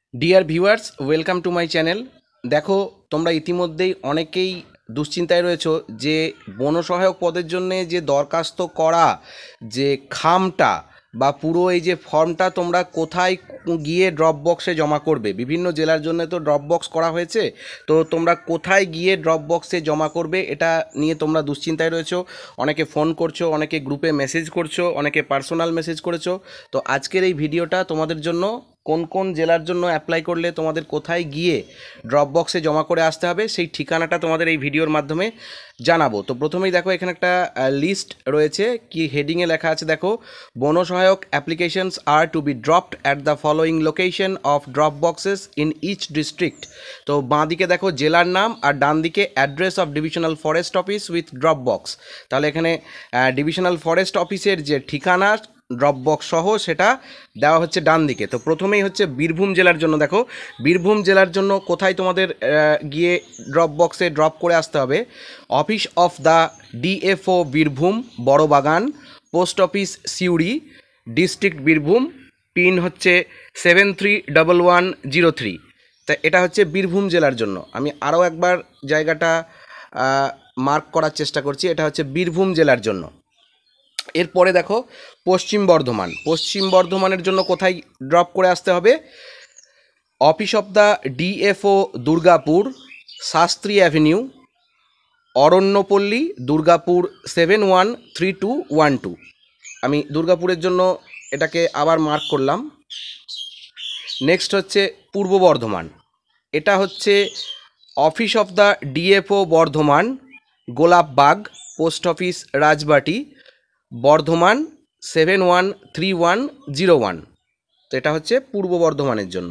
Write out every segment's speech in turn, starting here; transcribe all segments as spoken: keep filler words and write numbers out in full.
Deer viewers, welcome to my channel. দেখো, তোমরা ইতিমধ্যেই অনেকেই দুশ্চিন্তায় রয়েছো যে বনসহায়ক পদের জন্য যে দরখাস্ত করা যে খামটা বা পুরো এই যে ফর্মটা তোমরা কোথায় গিয়ে ড্রপ বক্সে জমা করবে। বিভিন্ন জেলার জন্য তো ড্রপ বক্স করা হয়েছে, তো তোমরা কোথায় গিয়ে ড্রপ বক্সে জমা করবে এটা নিয়ে তোমরা দুশ্চিন্তায় রয়েছো। অনেকে ফোন করছো, অনেকে গ্রুপে মেসেজ করছো, অনেকে পার্সোনাল মেসেজ করেছো। তো আজকের এই ভিডিওটা তোমাদের জন্য কোন কোন জেলার জন্য অ্যাপ্লাই করলে তোমাদের কোথায় গিয়ে ড্রপ বক্সে জমা করে আসতে হবে সেই ঠিকানাটা তোমাদের এই ভিডিওর মাধ্যমে জানাবো। তো প্রথমেই দেখো, এখানে একটা লিস্ট রয়েছে, কি হেডিংয়ে লেখা আছে দেখো, বনসহায়ক applications are to be dropped at the following location of drop boxes in each district. তো বাঁ দিকে দেখো জেলার নাম, আর ডান দিকে address of divisional forest office with drop box. তাহলে এখানে ডিভিশনাল ফরেস্ট অফিসের যে ঠিকানা ড্রপ বক্স সহ সেটা দেওয়া হচ্ছে ডান দিকে। তো প্রথমেই হচ্ছে বীরভূম জেলার জন্য দেখো, বীরভূম জেলার জন্য কোথায় তোমাদের গিয়ে ড্রপ বক্সে ড্রপ করে আসতে হবে। Office of the DFO Birbhum, Barabagan, post office Suri, district Birbhum, pin হচ্ছে seven three double one zero three. তা এটা হচ্ছে বীরভূম জেলার জন্য। আমি আরও একবার জায়গাটা মার্ক করার চেষ্টা করছি, এটা হচ্ছে বীরভূম জেলার জন্য। এরপরে দেখো পশ্চিম বর্ধমান, পশ্চিম বর্ধমানের জন্য কোথায় ড্রপ করে আসতে হবে। Office of the DFO Durgapur, Shastri avenue, Aranyapalli, Durgapur seven one three two one two. আমি দুর্গাপুরের জন্য এটাকে আবার মার্ক করলাম। নেক্সট হচ্ছে পূর্ব বর্ধমান, এটা হচ্ছে office of the DFO Bardhaman, Golapbag, post office Rajbati, Bardhaman seven one three one zero one. তো এটা হচ্ছে পূর্ব বর্ধমানের জন্য।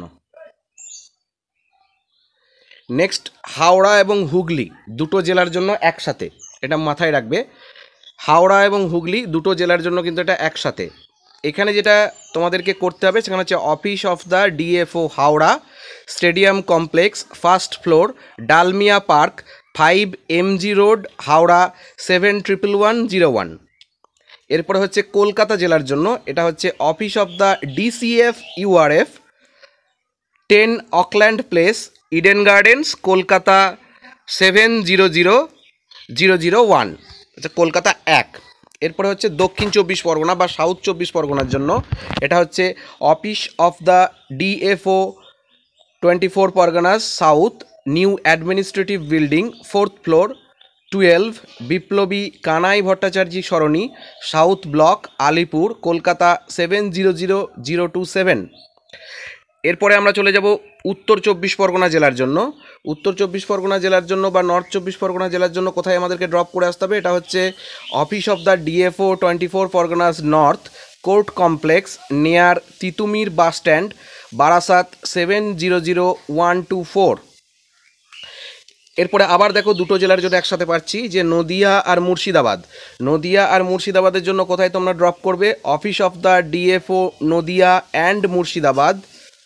নেক্সট হাওড়া এবং হুগলি, দুটো জেলার জন্য একসাথে, এটা মাথায় রাখবে। হাওড়া এবং হুগলি দুটো জেলার জন্য কিন্তু এটা একসাথে। এখানে যেটা তোমাদেরকে করতে হবে সেখানে হচ্ছে office of the DFO Howrah, stadium complex, first floor, Dalmia park, five MG road, Howrah seven triple one zero one. এরপরে হচ্ছে কলকাতা জেলার জন্য, এটা হচ্ছে office of the DCF URF, ten Auckland place, Eden gardens, Kolkata seven zero zero zero zero one, আচ্ছা কলকাতা এক। এরপরে হচ্ছে দক্ষিণ চব্বিশ পরগনা বা সাউথ চব্বিশ পরগনার জন্য, এটা হচ্ছে office of the DFO twenty four Parganas south, new administrative building, fourth floor, twelve Biplabi Kanai Bhattacharya Sarani, south block, Alipore, Kolkata seven zero zero zero two seven. এরপরে আমরা চলে যাব উত্তর চব্বিশ পরগনা জেলার জন্য। উত্তর চব্বিশ পরগনা জেলার জন্য বা নর্থ চব্বিশ পরগনা জেলার জন্য কোথায় আমাদেরকে ড্রপ করে আসতে হবে, এটা হচ্ছে office of the DFO twenty four Parganas north, court complex, near Titumir bus stand, Barasat seven zero zero one two four. এরপরে আবার দেখো দুটো জেলার জন্য একসাথে পাচ্ছি যে নদিয়া আর মুর্শিদাবাদ। নদিয়া আর মুর্শিদাবাদের জন্য কোথায় তোমরা ড্রপ করবে, office of the DFO Nadia and Murshidabad,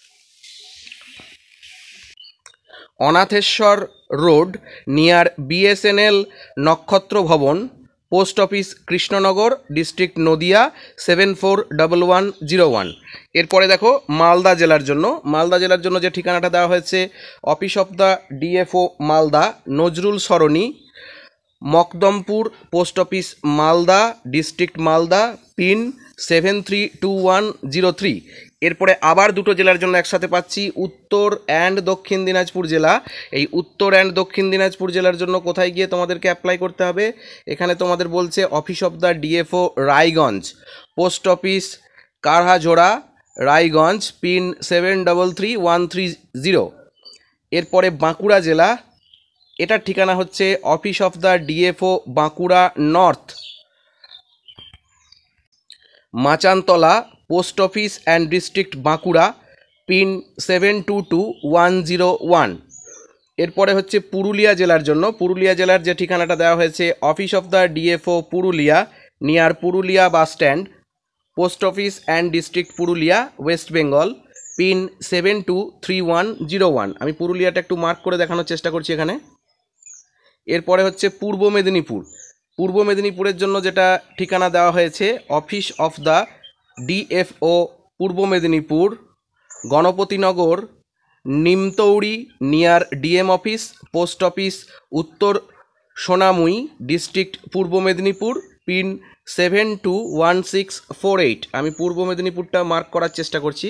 Anatheswar road, near BSNL Nakshatra Bhavan, post office Krishnanagar, district Nadia seven four double one zero one. এরপরে দেখো মালদা জেলার জন্য, মালদা জেলার জন্য যে ঠিকানাটা দেওয়া হয়েছে, office of the DFO Malda, Nazrul Sarani, Makdumpur, post office Malda, district Malda, pin seven three two one zero three. এরপরে আবার দুটো জেলার জন্য একসাথে পাচ্ছি উত্তর অ্যান্ড দক্ষিণ দিনাজপুর জেলা। এই উত্তর অ্যান্ড দক্ষিণ দিনাজপুর জেলার জন্য কোথায় গিয়ে তোমাদেরকে অ্যাপ্লাই করতে হবে, এখানে তোমাদের বলছে office of the DFO Raiganj, post office Karhajora, Raiganj, pin seven double three one three zero. এরপরে বাঁকুড়া জেলা, এটার ঠিকানা হচ্ছে office of the DFO Bankura north, Machantala, post office and district Bankura, pin seven two two one zero one. এরপরে হচ্ছে পুরুলিয়া জেলার জন্য, পুরুলিয়া জেলার যে ঠিকানাটা দেওয়া হয়েছে, office of the DFO Purulia, near Purulia bus stand, post office and district Purulia, west Bengal, pin seven two three one zero one. আমি পুরুলিয়াটা একটু মার্ক করে দেখানোর চেষ্টা করছি এখানে। এরপরে হচ্ছে পূর্ব মেদিনীপুর, পূর্ব মেদিনীপুরের জন্য যেটা ঠিকানা দেওয়া হয়েছে, office of the DFO Purba Medinipur, Ganapatinagar, Nimtouri near DM office, post office Uttar Sonamui, district Purba Medinipur, pin seven two one six four eight. আমি পূর্ব মেদিনীপুরটা মার্ক করার চেষ্টা করছি।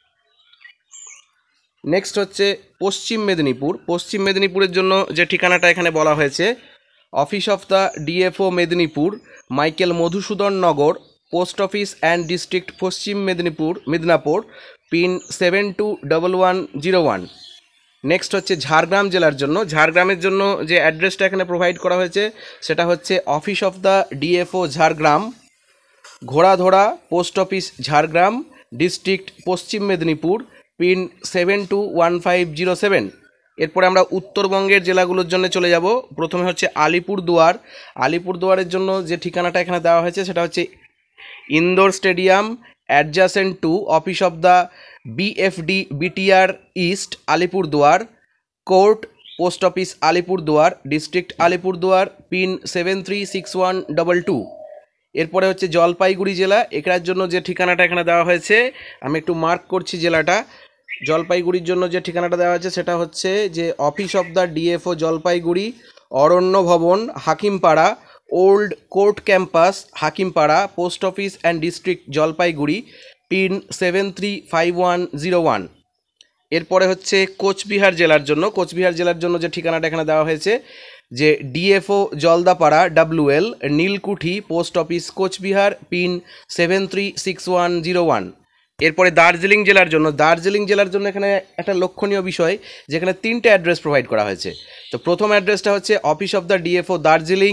নেক্সট হচ্ছে পশ্চিম মেদিনীপুর। পশ্চিম মেদিনীপুরের জন্য যে ঠিকানাটা এখানে বলা হয়েছে, office of the DFO Medinipur, Michael Madhusudan Nagar, post office and district Paschim Medinipur Midnapore, pin seven two double one zero one. Next হচ্ছে ঝাড়গ্রাম জেলার জন্য। ঝাড়গ্রামের জন্য যে অ্যাড্রেসটা এখানে প্রোভাইড করা হয়েছে সেটা হচ্ছে office of the DFO Jhargram, Ghoradhara, post office Jhargram, district Paschim Medinipur, pin seven two one five zero seven. এরপরে আমরা উত্তরবঙ্গের জেলাগুলোর জন্য চলে যাব। প্রথমে হচ্ছে আলিপুরদুয়ার। আলিপুরদুয়ারের জন্য যে ঠিকানাটা এখানে দেওয়া হয়েছে সেটা হচ্ছে indoor stadium, adjacent to office of the BFD BTR east Alipurduar, court, post office Alipurduar, district Alipurduar, pin seven three six one double two. এরপরে হচ্ছে জলপাইগুড়ি জেলা। এটার জন্য যে ঠিকানাটা এখানে দেওয়া হয়েছে, আমি একটু মার্ক করছি জেলাটা। জলপাইগুড়ির জন্য যে ঠিকানাটা দেওয়া হয়েছে সেটা হচ্ছে যে office of the DFO Jalpaiguri, Aranya Bhavan Hakimpara, old court campus Hakimpara, post office and district Jalpaiguri, pin seven three five one zero one. এরপরে হচ্ছে কোচবিহার জেলার জন্য। কোচবিহার জেলার জন্য যে ঠিকানাটা এখানে দেওয়া হয়েছে যে DFO Jaldapara WL, Nilkuthi, post office Coochbehar, pin seven three six one zero one. এরপরে দার্জিলিং জেলার জন্য। দার্জিলিং জেলার জন্য এখানে একটা লক্ষণীয় বিষয়, যেখানে তিনটে অ্যাড্রেস প্রোভাইড করা হয়েছে। তো প্রথম অ্যাড্রেসটা হচ্ছে office of the DFO Darjeeling,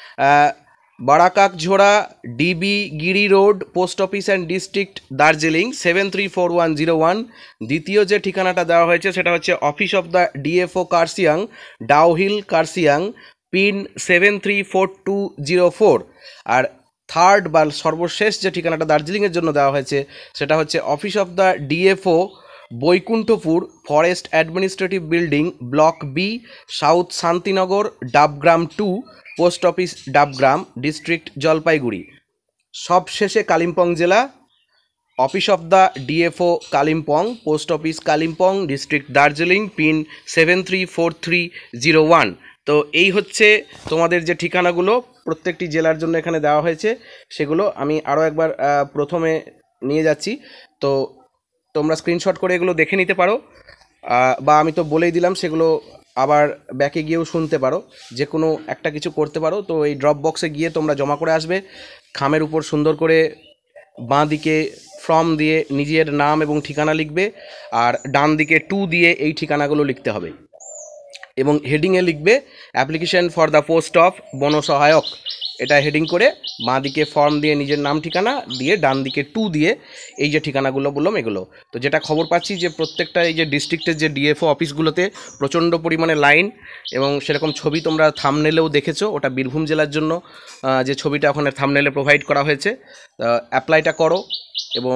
Barakakjhora, DB Giri road, post office and district Darjeeling, seven three four one zero one. দ্বিতীয় যে ঠিকানাটা দেওয়া হয়েছে সেটা হচ্ছে office of the DFO Kurseong, Dowhill Kurseong, pin seven three four two zero four. আর থার্ড বা সর্বশেষ যে ঠিকানাটা দার্জিলিংয়ের জন্য দেওয়া হয়েছে সেটা হচ্ছে office of the DFO Baikunthapur, forest administrative building, block B, south Shantinagar, Dabgram two, post office Dabgram, district Jalpaiguri. সবশেষে কালিম্পং জেলা, office of the DFO Kalimpong, post office Kalimpong, district Darjeeling, pin seven three four three zero one. তো এই হচ্ছে তোমাদের যে ঠিকানাগুলো প্রত্যেকটি জেলার জন্য এখানে দেওয়া হয়েছে, সেগুলো আমি আরও একবার প্রথমে নিয়ে যাচ্ছি। তো তোমরা স্ক্রিনশট করে এগুলো দেখে নিতে পারো, বা আমি তো বলেই দিলাম সেগুলো আবার ব্যাকে গিয়েও শুনতে পারো, যে কোনো একটা কিছু করতে পারো। তো এই ড্রপ বক্সে গিয়ে তোমরা জমা করে আসবে, খামের উপর সুন্দর করে বাঁ দিকে ফর্ম দিয়ে নিজের নাম এবং ঠিকানা লিখবে, আর ডান দিকে টু দিয়ে এই ঠিকানাগুলো লিখতে হবে, এবং হেডিংয়ে লিখবে application for the post of বনসহায়ক। এটা হেডিং করে বাঁ দিকে ফর্ম দিয়ে নিজের নাম ঠিকানা দিয়ে, ডান দিকে টু দিয়ে এই যে ঠিকানাগুলো বললাম এগুলো। তো যেটা খবর পাচ্ছি যে প্রত্যেকটা এই যে ডিস্ট্রিক্টের যে ডিএফও অফিসগুলোতে প্রচণ্ড পরিমাণে লাইন, এবং সেরকম ছবি তোমরা থাম্বনেলেও দেখেছো। ওটা বীরভূম জেলার জন্য যে ছবিটা ওখানে থাম্বনেলে প্রোভাইড করা হয়েছে। অ্যাপ্লাইটা করো, এবং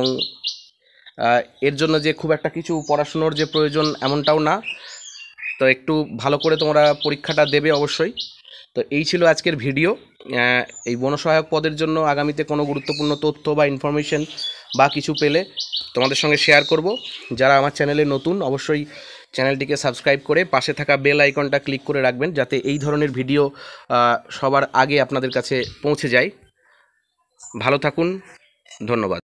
এর জন্য যে খুব একটা কিছু পড়াশুনোর যে প্রয়োজন এমনটাও না, তো একটু ভালো করে তোমরা পরীক্ষাটা দেবে অবশ্যই। তো এই ছিল আজকের ভিডিও। এই বনসহায়ক পদের জন্য আগামীতে কোনো গুরুত্বপূর্ণ তথ্য বা ইনফরমেশন বা কিছু পেলে তোমাদের সঙ্গে শেয়ার করব। যারা আমার চ্যানেলে নতুন, অবশ্যই চ্যানেলটিকে সাবস্ক্রাইব করে পাশে থাকা বেল আইকনটা ক্লিক করে রাখবেন, যাতে এই ধরনের ভিডিও সবার আগে আপনাদের কাছে পৌঁছে যায়। ভালো থাকুন, ধন্যবাদ।